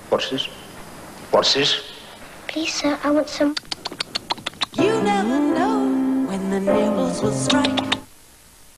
What's this? What's this? Please, sir, I want some. You never know when the nibbles will strike.